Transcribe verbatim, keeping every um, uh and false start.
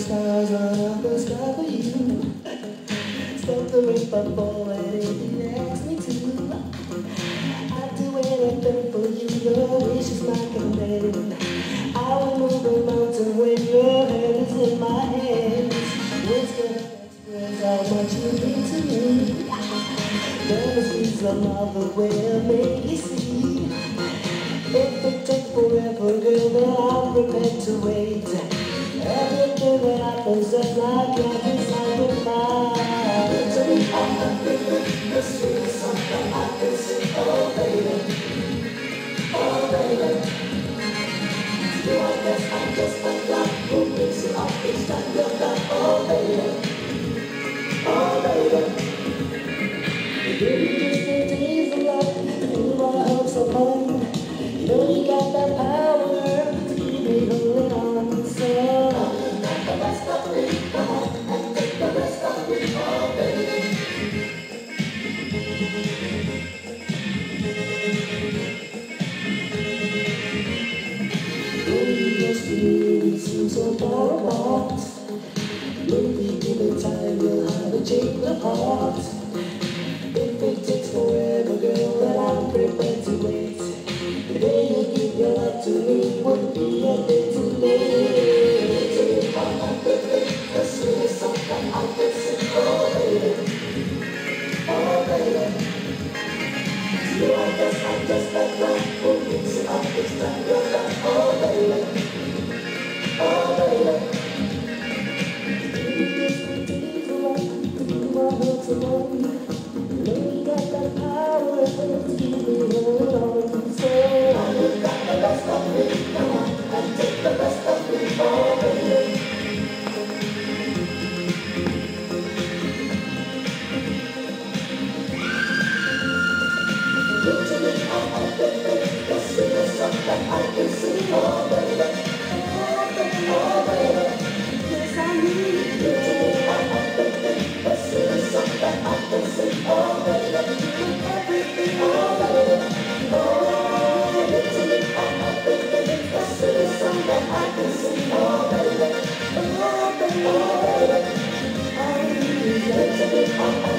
stars run up the sky for you. Stop the rain from falling if you ask me to. I'd do anything for you, your wish is my command. I will move a mountain when your hand is in my hands. Words cannot express how much you mean to me. There must be some other way to make you see. If it takes forever, girl, then I'm prepared to wait. Everything that I possess, I can't sacrifice. To me, I'm not living the sweetest song that I can sing. Oh, baby, oh, baby. You, I guess I'm just a clock who makes it off each time you're back. Oh, baby, oh, baby. Baby, it's the days of love, you my hopes of home. You know you got that power to keep me holding on. So come and take the rest of me, come on and take the rest of me, oh baby. Though your spirit seems so far apart, maybe given time we'll have a change of heart. If it takes forever, girl, then I'm prepared to wait. The day you give your love to me would be a day too late. To me, I'm not living the sweetest song that I can sing. Oh, baby, oh, baby. To you, I guess I'm just a clown who thinks it up each time you're gone. Oh, baby, oh, baby. Baby, it's the days of life, to do my heart alone. You know you got that power to keep me holding on. So you got the best of me, come on and take the best of me, oh baby. Look to me, I'm a baby, the sweetest song that I can sing, oh baby, oh baby, oh baby. Yes, I need you. Look to me, I'm a baby, the sweetest song that I can sing, oh baby. Everything, oh baby, oh, look to me, I'm a baby, the sweetest song that I can sing, oh baby, oh baby, oh baby. I need you. Look to me, I'm a